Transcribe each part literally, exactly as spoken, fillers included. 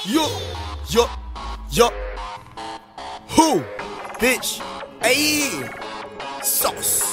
Yo, yo, yo. Who? Bitch. Ayy. Sauce.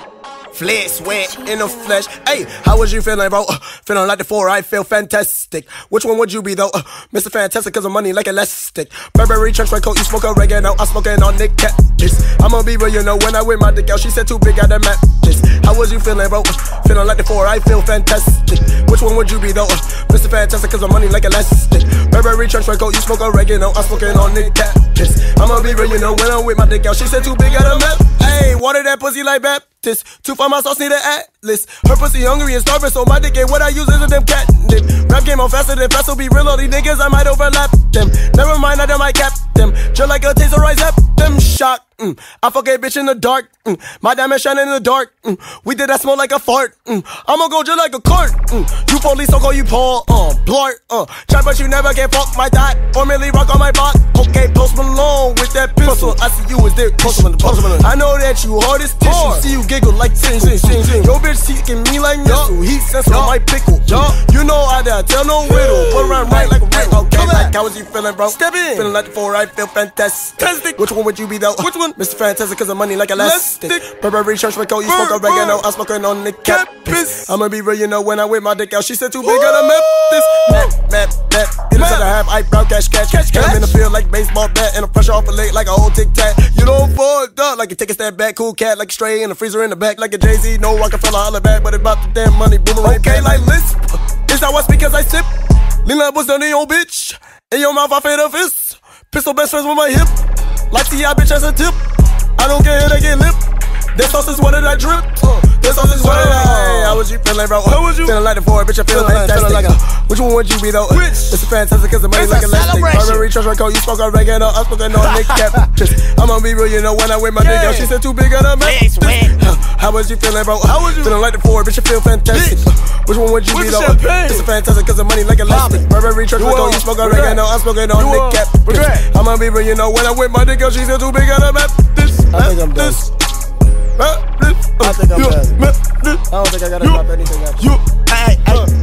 Flesh, sweat in the flesh. Hey, how was you feeling, bro? Uh, feeling like the four, I feel fantastic. Which one would you be, though? Uh, Mister Fantastic, cause of money like elastic. Burberry trench coat, you smoke oregano, I'm smoking on Nick Cat. I'ma be real, you know, when I wear my dick out, she said too big, I done match this. How was you feeling, bro? Uh, feeling like the four, I feel fantastic. Which one would you be, though? Uh, Mister Fantastic, cause of money like elastic. Burberry trench coat, you smoke oregano, I'm smoking on Nick Cat. I'ma be real, you know, when I wear my dick out, she said too big, I done match. Hey, water that pussy like Baptist. Two for my sauce, need an atlas. Her pussy hungry and starving, so my dick ain't what I use is a damn catnip. Rap game on faster than fast, so be real, all these niggas, I might overlap them. Never mind, I done might cap them. Just like a taser, I zap them. Shock. Mm. I fuck a bitch in the dark. Mm. My diamond shine in the dark. Mm. We did that smoke like a fart. Mm. I'ma go just like a cart. Mm. You police, so call you Paul. Uh, Blart. Uh, try, but you never can fuck my dot. Or merely rock on my block. Okay, Post Malone with that pistol. I see you is there. Post Malone, Post Malone. I know that you hard as tissue. See you giggle like ting, ting, ting, ting. Yo, bitch seeking me like missile. Heat sense on my pickle. Yo. You know I dare tell no riddle. Put around right like a riddle. Okay, like how was you feeling, bro? Step in. Feeling like the four, I feel fantastic. Which one would you be, though? Which one? Mister Fantastic, cause of money like elastic. Burberry church coat, you smoke oregano, I'm smoking on the campus. I'ma be real, you know, when I wear my dick out, she said too big, gotta map this. Map, map, map. In the center, have eyebrow, cash, cash, cash, cash. I'm in the field like baseball bat, and the pressure off a leg like a old tic tac. You don't fall up like you take a step back, cool cat like a stray in the freezer in the back, like a Jay-Z. No Rockefeller, holla back, but about the damn money, boomerang. Okay, like lisp. Is that what's because I sip? Lean like what's done in your bitch. In your mouth, I fade a fist. Pistol best friends with my hip. Like T I bitch as a tip. I don't care who they get lip. This sauce is what did I drip. Uh, this sauce is what did I. How was you feeling, bro? How was you feeling like the four, bitch? I feel like fantastic. Like a, which one would you be, though? Which? It's a fantastic cause the money like elastic. Burberry church coat, you smoke oregano, I'm smoking on Nick Cat. I'ma be real, you know, when I wear my dick out, she said too big, I done match this. How was you feeling, bro? How was you feeling like the four, bitch? I feel fantastic. Which one would you be, though? It's a fantastic cause the money like elastic. Burberry church coat, you smoke oregano, I'm smoking on Nick Cat. I'ma be real, you know, when I wear my dick out, she said too big, I done match this. I think I'm done. I think I'm done. I don't think I gotta drop anything else.